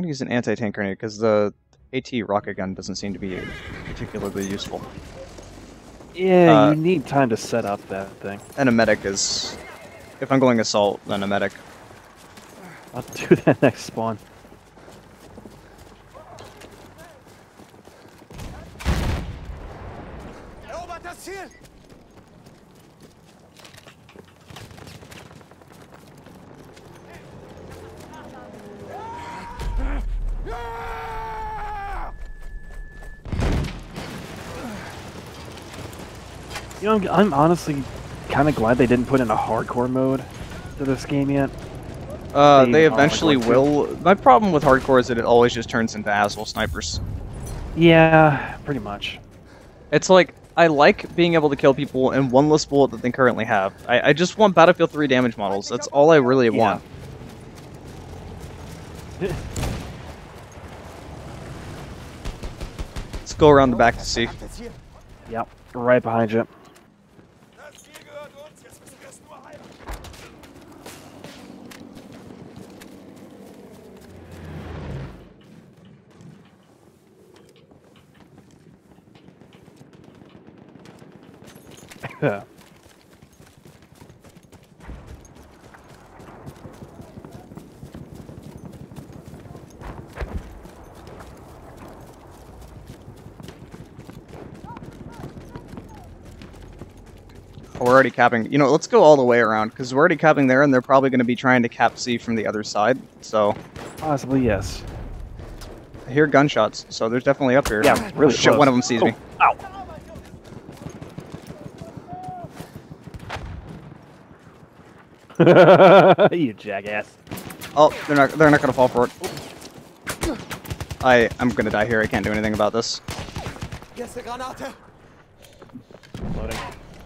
gonna use an anti-tank grenade because the AT rocket gun doesn't seem to be particularly useful. Yeah, you need time to set up that thing. And a medic is... If I'm going assault, then a medic. I'll do that next spawn. You know, I'm honestly kind of glad they didn't put in a hardcore mode to this game yet. They eventually will. My problem with hardcore is that it always just turns into asshole snipers. Yeah, pretty much. It's like, I like being able to kill people in one less bullet that they currently have. I just want Battlefield 3 damage models. That's all I really want. Let's go around the back to see. Yep, right behind you. Yeah. We're already capping. You know, let's go all the way around, because we're already capping there, and they're probably going to be trying to cap C from the other side, so... Possibly, yes. I hear gunshots, so there's definitely up here. Yeah, really Shit, close. one of them sees me. Ow! You jackass. Oh, they're not gonna fall for it. I'm gonna die here, I can't do anything about this. Loading.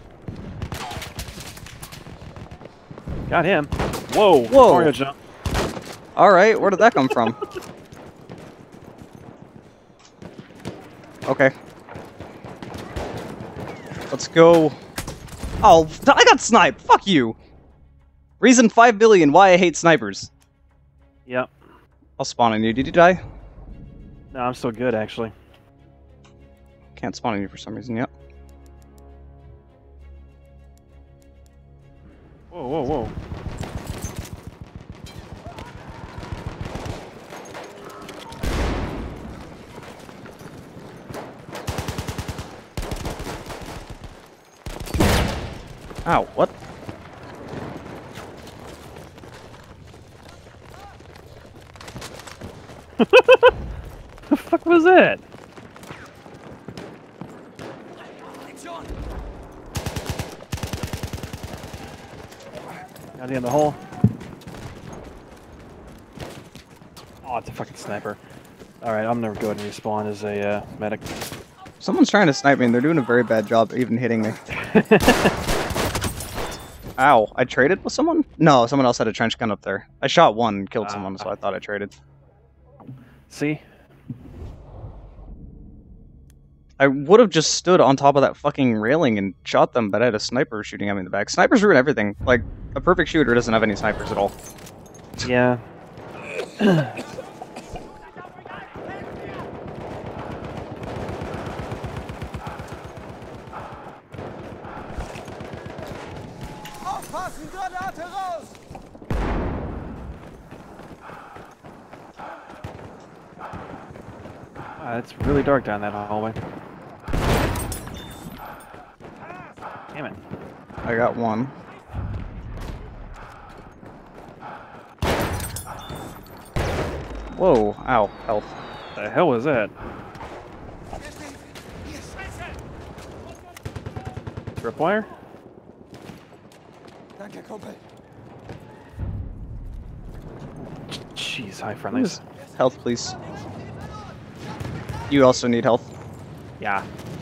Got him. Whoa! Whoa! Mario jump. Alright, where did that come from? Okay. Let's go. Oh, I got sniped! Fuck you! Reason 5 billion why I hate snipers. Yep. I'll spawn on you. Did you die? No, I'm still good, actually. Can't spawn on you for some reason yet. Whoa, whoa, whoa. Ow, what? The fuck was that? Got he in the hole? Oh, it's a fucking sniper. Alright, I'm gonna go ahead and respawn as a medic. Someone's trying to snipe me and they're doing a very bad job even hitting me. Ow, I traded with someone? No, someone else had a trench gun up there. I shot one and killed someone, so I thought I traded. See? I would have just stood on top of that fucking railing and shot them, but I had a sniper shooting at me in the back. Snipers ruin everything. Like, a perfect shooter doesn't have any snipers at all. Yeah. It's really dark down that hallway. Damn it. I got one. Whoa, ow, health. The hell was that? Tripwire? Jeez, hi friendlies. Health, please. You also need health. Yeah.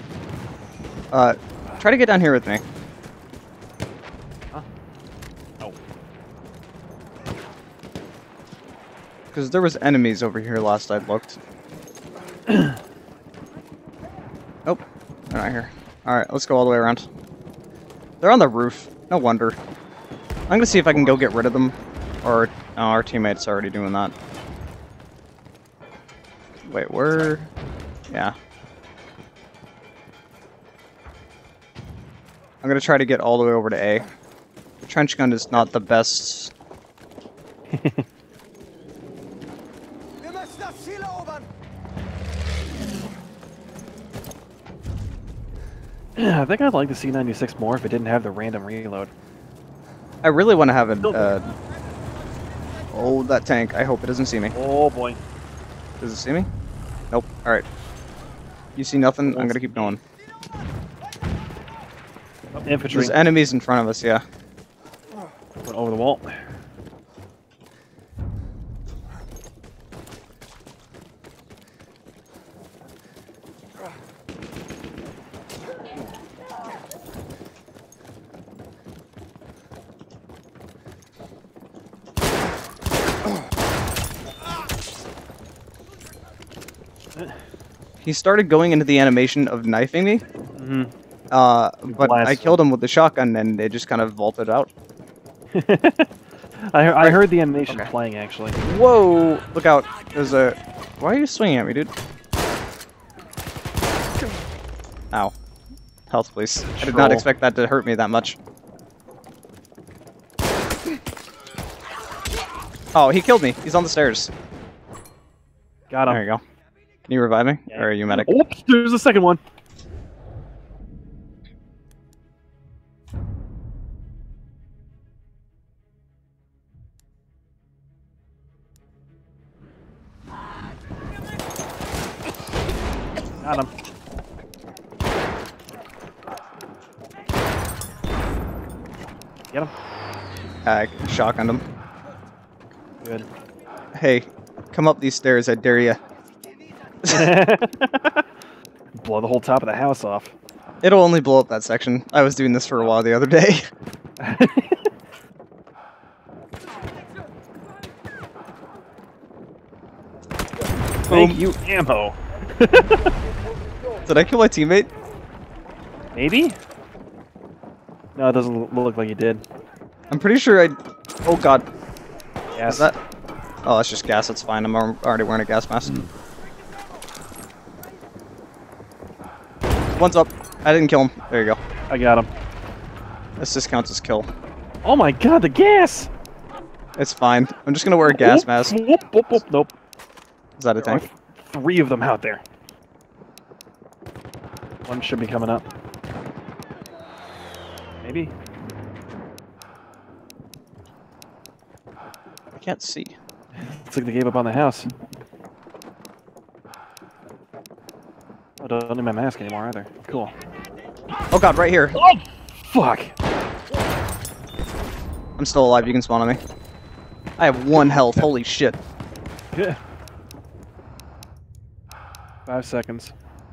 Try to get down here with me. Huh? Oh. Because there was enemies over here last I looked. Nope. They're not here. Alright, let's go all the way around. They're on the roof. No wonder. I'm gonna see if I can go get rid of them. Or, oh, our teammate's already doing that. Wait, where? Yeah. I'm gonna try to get all the way over to A. The trench gun is not the best. I think I'd like the C96 more if it didn't have the random reload. I really want to have a. Oh, that tank. I hope it doesn't see me. Oh boy. Does it see me? Nope. Alright. You see nothing? I'm gonna keep going. Infantry. There's enemies in front of us, yeah. Went over the wall. He started going into the animation of knifing me. Mm-hmm. But I killed him with the shotgun and it just kind of vaulted out. I heard the animation playing, actually. Whoa! Look out. There's a... Why are you swinging at me, dude? Ow. Health, please. I did not expect that to hurt me that much. Oh, he killed me. He's on the stairs. Got him. There you go. Can you revive me? Yeah. Or are you medic? Oops, there's a second one. Got him. Get him. I shotgunned him. Good. Hey, come up these stairs, I dare ya. Blow the whole top of the house off. It'll only blow up that section. I was doing this for a while the other day. Thank you, ammo. Did I kill my teammate? Maybe? No, it doesn't look like you did. I'm pretty sure I... Oh god. Gas. Is that... Oh, that's just gas, that's fine. I'm already wearing a gas mask. One's up. I didn't kill him. There you go. I got him. This just counts as kill. Oh my god, the gas! It's fine. I'm just gonna wear a gas mask. Nope. Is that a tank? There are 3 of them out there. One should be coming up. Maybe? I can't see. Looks like they gave up on the house. I don't need my mask anymore either. Cool. Oh god, right here. Oh, fuck! I'm still alive, you can spawn on me. I have 1 health, holy shit. Yeah. 5 seconds.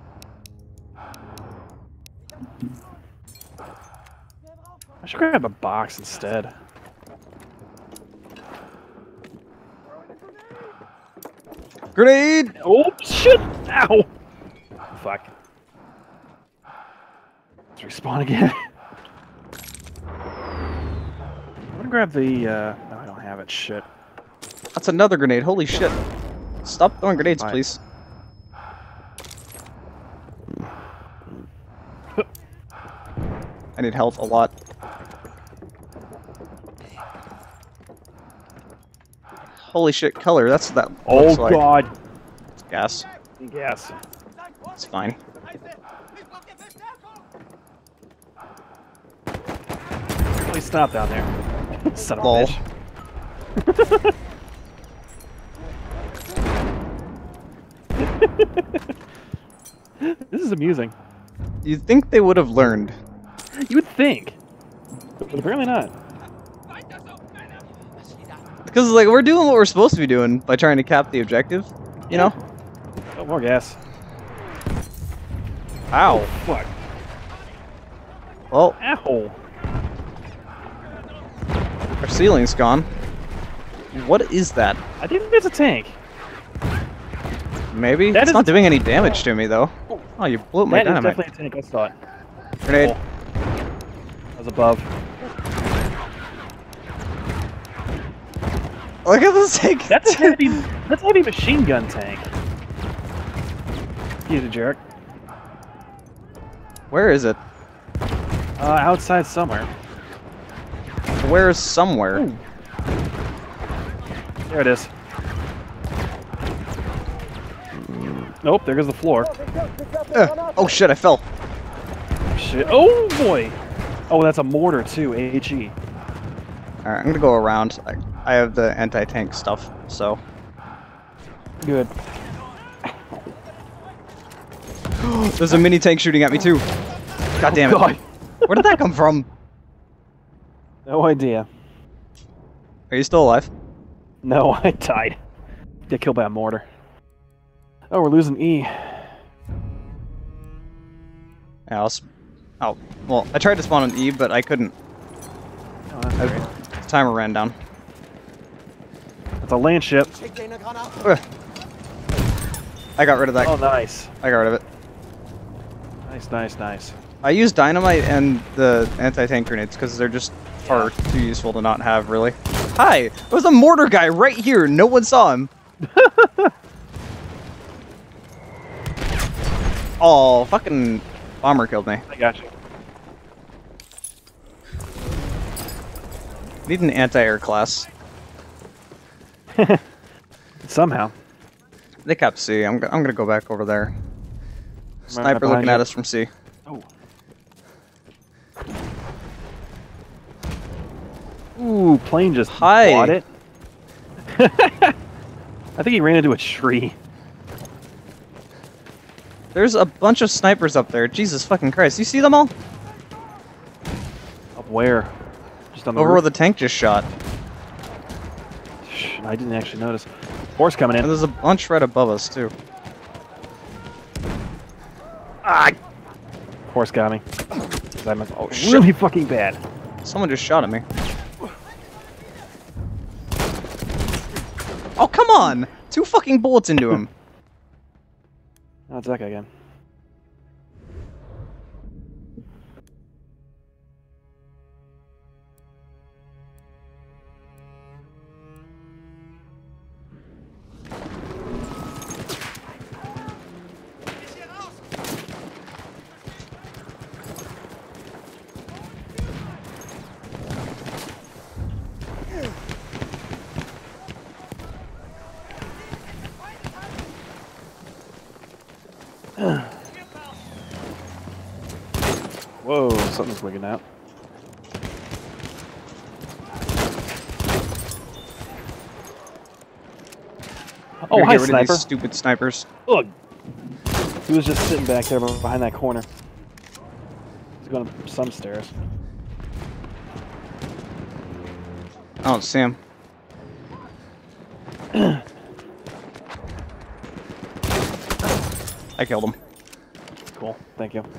I should grab a box instead. Grenade! Oh, shit! Ow! Fuck. Let's respawn again. I'm gonna grab the, no, I don't have it. Shit. That's another grenade, holy shit. Stop throwing grenades, please. I need health a lot. Holy shit, color, that's what that looks like. Oh god! It's gas. Gas. It's fine. Please stop down there. Son of a Lol. bitch. This is amusing. You'd think they would have learned. You would think. But apparently not. Because, like, we're doing what we're supposed to be doing by trying to cap the objective, you know? Oh, more gas. Ow. Oh, fuck. Well, Ow. our ceiling's gone. What is that? I think it's a tank. Maybe? That It's is not doing any damage to me, though. Oh, you blew up my That is dynamite. definitely a tank, I saw it. Grenade. That was above. Look at this tank. That's a heavy machine gun tank. You jerk. Where is it? Outside somewhere. Where is somewhere? Ooh. There it is. Nope, there goes the floor. Oh shit, I fell. Shit. Oh boy! Oh, that's a mortar too, HE. Alright, I'm gonna go around. I have the anti-tank stuff, so. Good. There's a mini tank shooting at me too. God damn it. God. Where did that come from? No idea. Are you still alive? No, I died. Get killed by a mortar. Oh, we're losing E. Yeah, oh, well, I tried to spawn on E, but I couldn't. Oh, that's great. The timer ran down. It's a land ship. Ugh. I got rid of that. Oh, nice. I got rid of it. Nice, nice, nice. I used dynamite and the anti-tank grenades because they're just far too useful to not have, really. Hi! There was a mortar guy right here! No one saw him! Oh, fucking bomber killed me. I got you. Need an anti-air class. Somehow. They kept C. I'm gonna go back over there. Sniper behind looking you. at us from C. Oh. Ooh, plane just bought it. I think he ran into a tree. There's a bunch of snipers up there. Jesus fucking Christ. You see them all? Up where? Just on the Over roof? where the tank just shot. Shh, I didn't actually notice. Horse coming in. And there's a bunch right above us, too. Ah! Horse got me. Oh, shit. really fucking bad. Someone just shot at me. Oh, come on! 2 fucking bullets into him. Oh, it's that guy again. Whoa, something's wigging out. Oh, hi, Get rid of sniper. these stupid snipers. Look. He was just sitting back there behind that corner. He's going up some stairs. I don't see him. I killed him. Cool, thank you.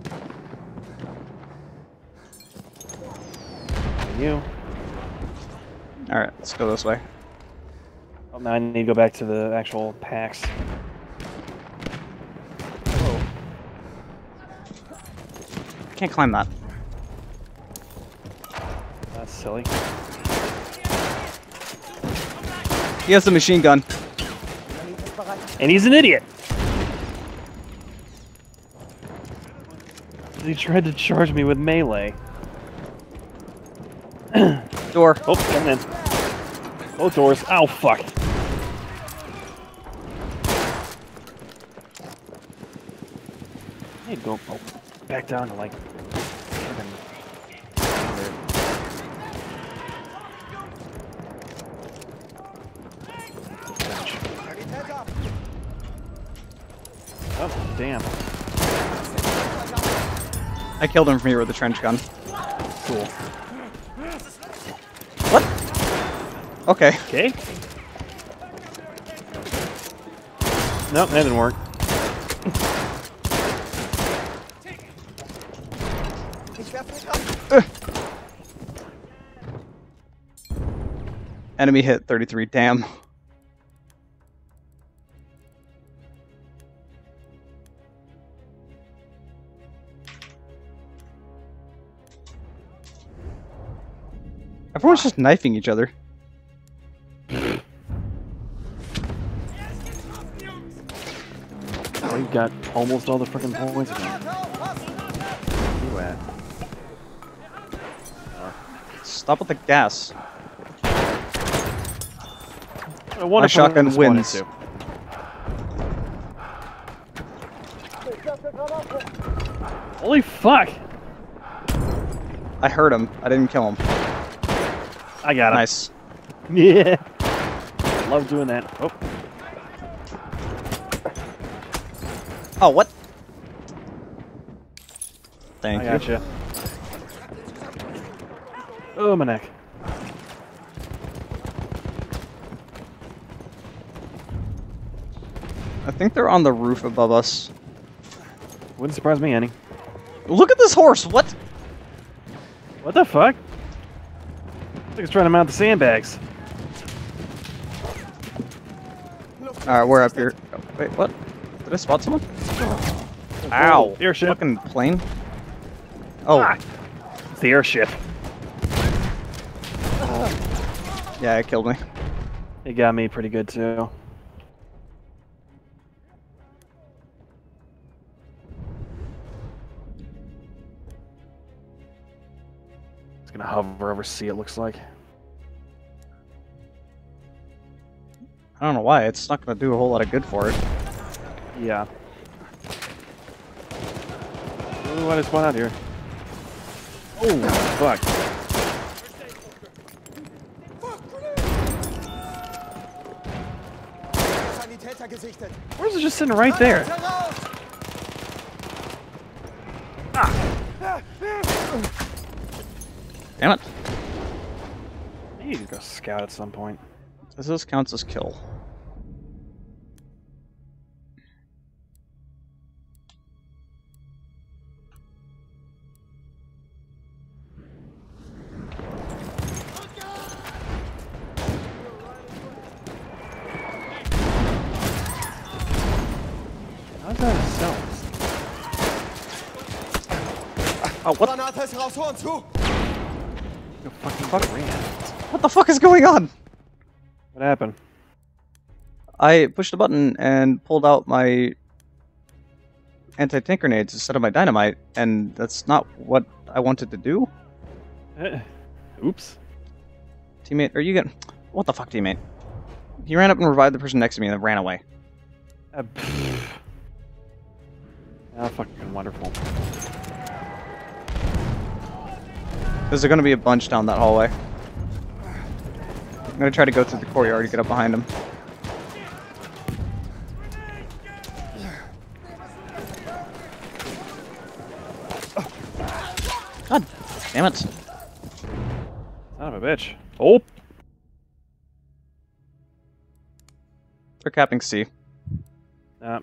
And you. Alright, let's go this way. Oh, now I need to go back to the actual packs. Whoa. I can't climb that. That's silly. He has the machine gun. And he's an idiot! He tried to charge me with melee. Door. Oh, coming in. Both doors. Ow, fuck. I need to go back down to, like, oh, damn. I killed him from here with the trench gun. Cool. What? Okay. Okay. Nope, that didn't work. Enemy hit 33. Damn. Everyone's just knifing each other. Are you got almost all the freaking points again. Where you at? Stop with the gas. My shotgun wins. Holy fuck! I heard him. I didn't kill him. I got him. Nice. Yeah. Love doing that. Oh. Oh, what? Thank I you. gotcha. Oh, my neck. I think they're on the roof above us. Wouldn't surprise me any. Look at this horse! What? What the fuck? Looks like it's trying to mount the sandbags. Alright, we're up here. Oh, wait, what? Did I spot someone? Ow! Airship. Fucking plane. Oh. Ah, it's the airship. Yeah, it killed me. It got me pretty good too. It's gonna hover over C, it looks like. I don't know why. It's not gonna do a whole lot of good for it. Yeah. Ooh, why did it spawn out here? Oh, fuck. Where's it just sitting right there? Ah. Damn it. I need to go scout at some point. Does this count as kill? How's that a cell? Oh, what? No fucking ran. What the fuck is going on? What happened? I pushed a button and pulled out my anti-tank grenades instead of my dynamite, and that's not what I wanted to do. Oops. Teammate, are you getting... What the fuck, teammate? He ran up and revived the person next to me and then ran away. Oh, fucking wonderful. There's gonna be a bunch down that hallway. I'm gonna try to go through the courtyard to get up behind him. God damn it. Son of a bitch. Oh! They're capping C. Eh.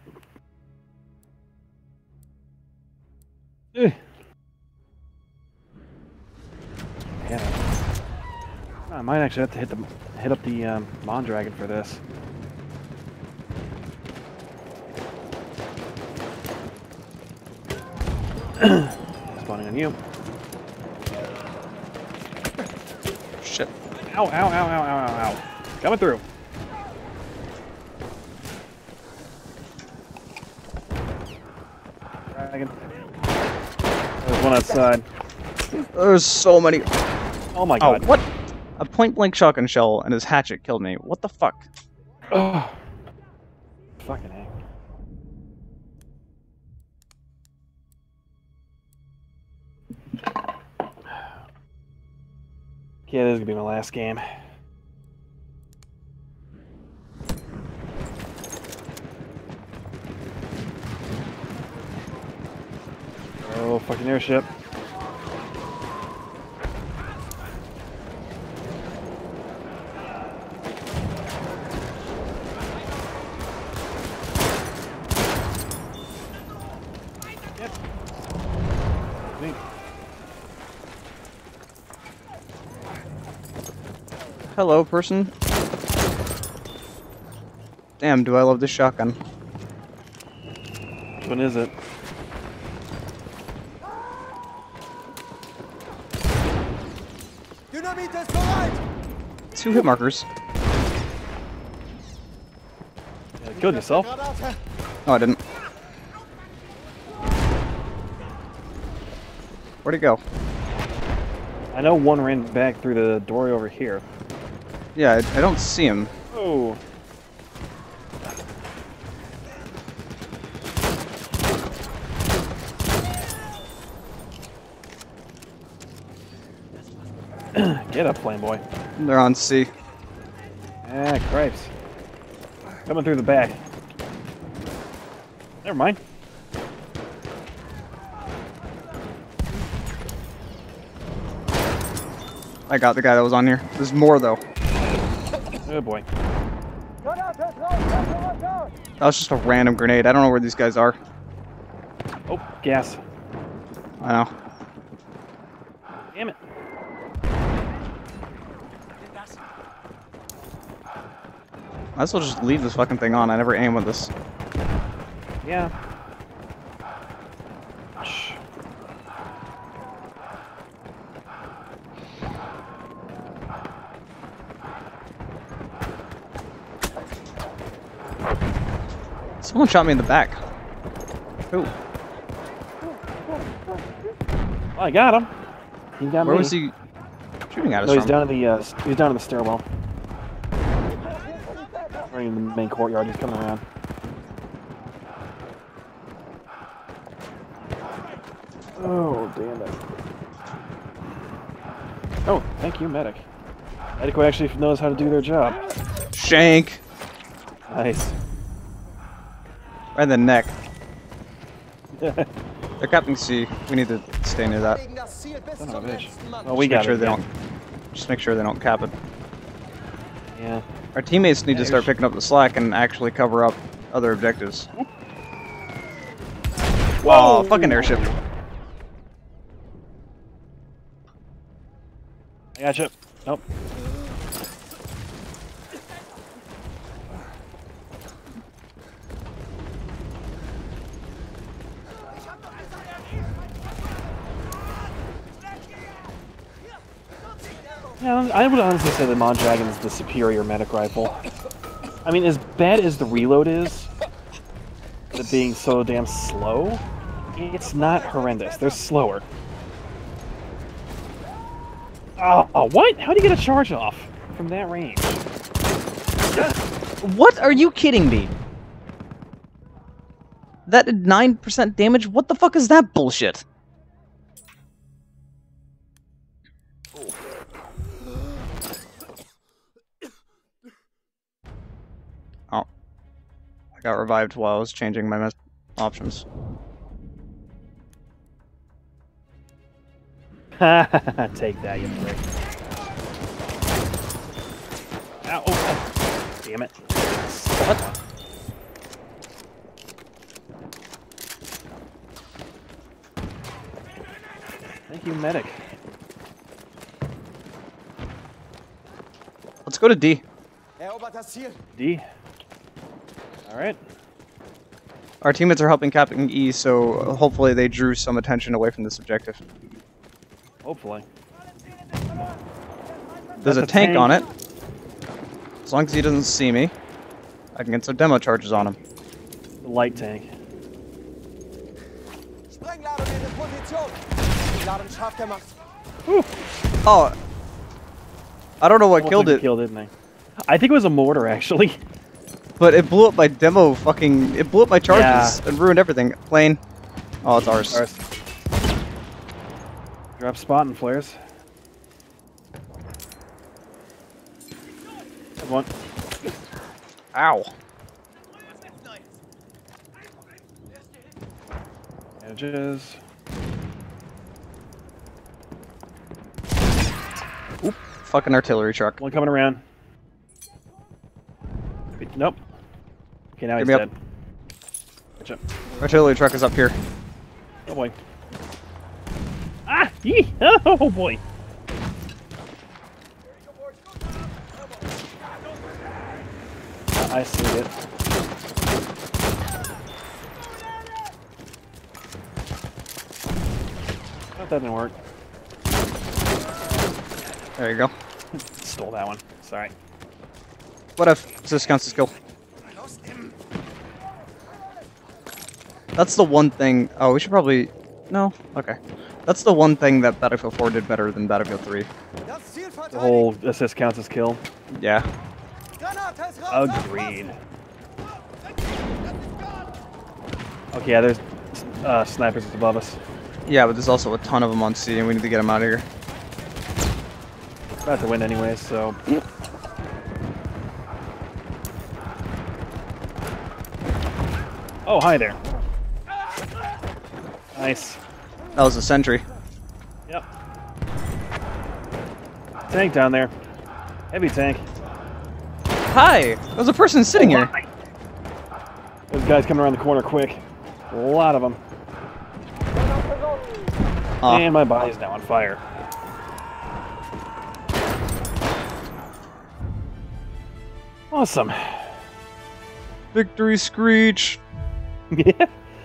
Yeah. I might actually have to hit up the Mondragon for this. Spawning on you. Shit. Ow, ow, ow, ow, ow, ow, ow. Coming through. Dragon. There's one outside. There's so many. Oh my Oh, god. what? A point-blank shotgun shell and his hatchet killed me. What the fuck? Oh. Fucking heck. Yeah, this is gonna be my last game. Oh, fucking airship. Yep. Neat. Hello, person. Damn, do I love this shotgun. Which one is it? Two hit markers. Yeah, killed yourself. Oh, I didn't. Where'd he go? I know one ran back through the door over here. Yeah, I don't see him. Oh. Get up, flame boy. They're on C. Ah, cripes. Coming through the back. Never mind. I got the guy that was on here. There's more though. Oh boy. That was just a random grenade. I don't know where these guys are. Oh, gas. I know. Damn it. Might as well just leave this fucking thing on. I never aim with this. Yeah. Shh. Someone shot me in the back. Who? Oh, I got him. He got me. Where was he shooting at us No, he's from? down in the he's down in the stairwell. Right in the main courtyard. He's coming around. Oh, damn it. Oh, thank you, medic. Medic who actually knows how to do their job. Shank! Nice. Right in the neck. They're capping C. We need to stay near that. Son of a bitch. Oh, we got Just make sure it. they don't. Just make sure they don't cap it. Yeah. Our teammates need to start picking up the slack and actually cover up other objectives. Whoa! Fucking airship. I gotcha. Nope. Yeah, I would honestly say the Mondragon is the superior medic rifle. I mean, as bad as the reload is, it being so damn slow, it's not horrendous. They're slower. Oh, what? How do you get a charge off from that range? What? Are you kidding me? That did 9% damage? What the fuck is that bullshit? Oh. I got revived while I was changing my options. Take that, you prick. Ow, oh, damn it. What? Thank you, medic. Let's go to D. D. Alright. Our teammates are helping Captain E, so hopefully they drew some attention away from this objective. Hopefully. There's a tank on it. As long as he doesn't see me, I can get some demo charges on him. The light tank. Whew. Oh, I don't know what killed it, Didn't I? I think it was a mortar, actually. but it blew up my demo fucking... It blew up my charges and ruined everything. Plane. Oh, it's ours. Drop spotting flares. Good one. Ow. Edges. Oop. Fucking artillery truck. One coming around. Wait, nope. Okay, now he's Get me dead. Gotcha. Artillery truck is up here. Oh boy. Ah! Yee! Oh boy! I see it. Oh, that didn't work. There you go. Stole that one. Sorry. What if this counts as kill? That's the one thing. Oh, we should probably... No? Okay. That's the one thing that Battlefield 4 did better than Battlefield 3. The whole assist counts as kill. Yeah. Agreed. Okay, yeah, there's snipers above us. Yeah, but there's also a ton of them on C, and we need to get them out of here. About to win anyway, so... Oh, hi there. Nice. That was a sentry. Yep. Tank down there. Heavy tank. Hi! There's a person sitting here. Those guys coming around the corner quick. A lot of them. And my body's now on fire. Awesome. Victory screech! Yeah.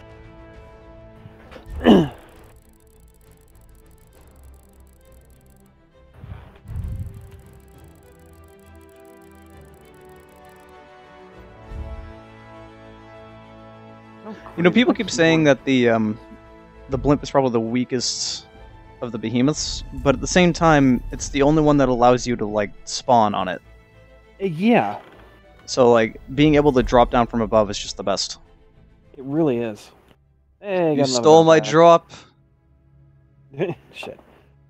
You know, people keep saying that the blimp is probably the weakest of the behemoths, but at the same time, it's the only one that allows you to, like, spawn on it. Yeah. So, like, being able to drop down from above is just the best. It really is. Hey, You stole my drop. Shit.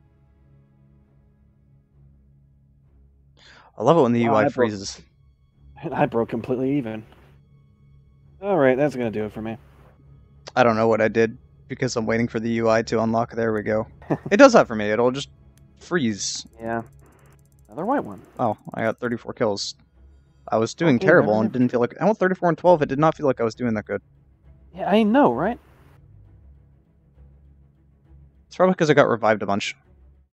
I love it when the UI freezes. I broke completely even. Alright, that's gonna do it for me. I don't know what I did, because I'm waiting for the UI to unlock. There we go. It does that for me. It'll just freeze. Yeah. Another white one. Oh, I got 34 kills. I was doing terrible and didn't feel like... I went 34 and 12. It did not feel like I was doing that good. Yeah, I know, right? It's probably because I got revived a bunch.